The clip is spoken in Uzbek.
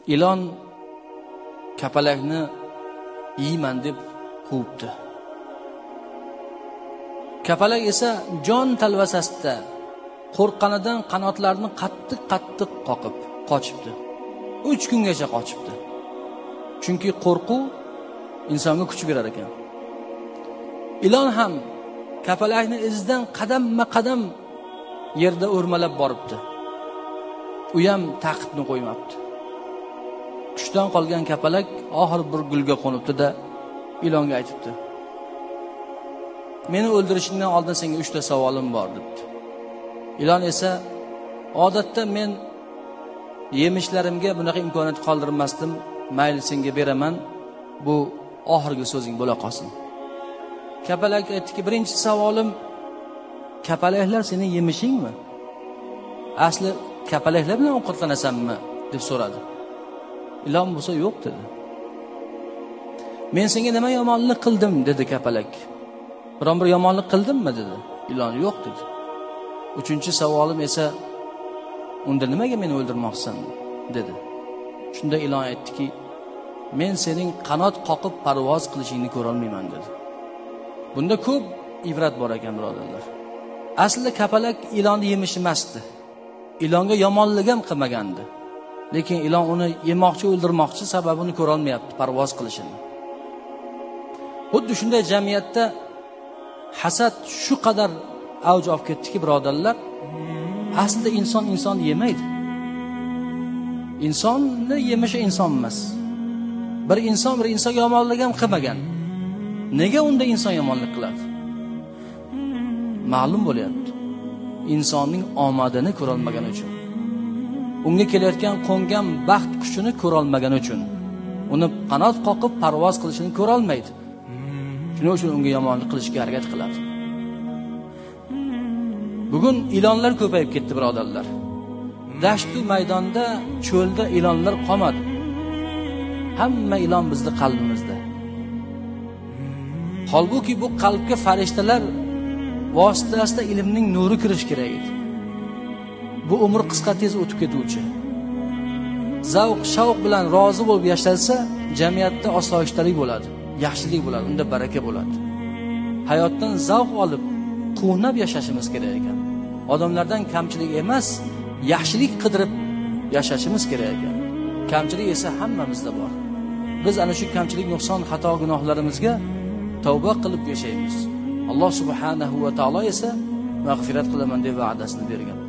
ilon kapalakni yeyman deb quvibdi. Kapalak esa jon talvasasida qo'rqqanidan qanotlarini qattiq qoqib qochibdi. 3 kungacha qochibdi. Chunki qo'rquv insonga kuch berar ekan. Ilon ham kapalakni izidan qadamma-qadam yerda o'rmalab boribdi. U ham taqibni qo'ymabdi. Kuchdan qolgan kapalak oxir bir gulga qo'nibdi-da, ilonga aytibdi: "Meni o'ldirishingdan oldin senga 3 ta savolim bor" debdi. Ilon esa: "Odatda men yemishlarimga bunaqa imkoniyat qoldirmasdim. Mayli, senga beraman. Bu oxirgi so'zing bo'la qolsin." Kapalak aytdiki: "Birinchi savolim, kapalaklar sening yemishingmi? Asli kapalaklar bilan ovqatlanasanmi?" deb so'radi. Ilon bo'lsa yo'q dedi. "Men senga nima yomonlik qildim?" dedi kapalak. "Biron bir yomonlik qildimmi?" dedi. Ilon yo'q dedi. "Uchinchi savolim esa, unda nimaga meni o'ldirmoqsan?" dedi. Shunda ilon aytdiki: "Men sening qanot qoqib parvoz qilishingni ko'ra olmayman" dedi. Bunda ko'p ibrat bor ekan, birodarlar. Aslida kapalak ilonni yemishi emasdi. Ilonga yomonlik ham qilmagandi. Lekin ilon uni yemoqchi, o'ldirmoqchi, sababini ko'ra olmayapti, parvoz qilishini. Xuddi shunday jamiyatda hasad shu qadar avj olib ketdiki, birodarlar, aslida inson yemaydi. Insonni yemishi inson emas. Bir insonga yomonlik ham qilmagan. Nega unda inson yomonlik qiladi? Ma'lum bo'lyapti. Insonning omadini ko'ra olmagani uchun. Unga kelayotgan qo'ngan baxt kuchini ko'ra olmagani uchun. Uni qanot qoqib parvoz qilishini ko'ra olmaydi. Shuning uchun unga yomonlik qilishga harakat qiladi. Bugun ilonlar ko'payib ketdi, birodarlar. Dashtu maydonda, cho'lda ilonlar qolmadi. Hamma ilon bizning qalbimizda. Holbuki bu qalbga farishtalar vositasida ilmning nuri kirish kerak edi. Bu umr qisqa tez o'tib ketuvchi. Zavq, shavq bilan rozi bo'lib yashalsa, jamiyatda osoyishtalik bo'ladi, yaxshilik bo'ladi, unda baraka bo'ladi. Hayotdan zavq olib, quvnab yashashimiz kerak ekan. Odamlardan kamchilik emas, yaxshilik qidirib yashashimiz kerak ekan. Kamchilik esa hammamizda bor. Biz ana shu kamchilik, nuqson, xato, gunohlarimizga tavba qilib yashaymiz. Alloh subhanahu va taolo esa mag'firat qilaman deb va'dasini bergan.